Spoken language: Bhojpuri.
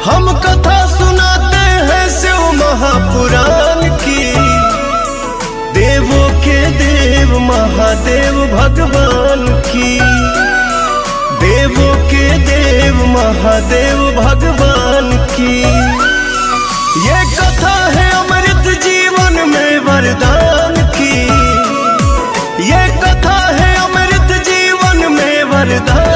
हम कथा सुनाते हैं शिव महापुराण की। देवों के देव महादेव भगवान की। देवों के देव महादेव भगवान की। ये कथा है अमृत जीवन में वरदान की। ये कथा है अमृत जीवन में वरदान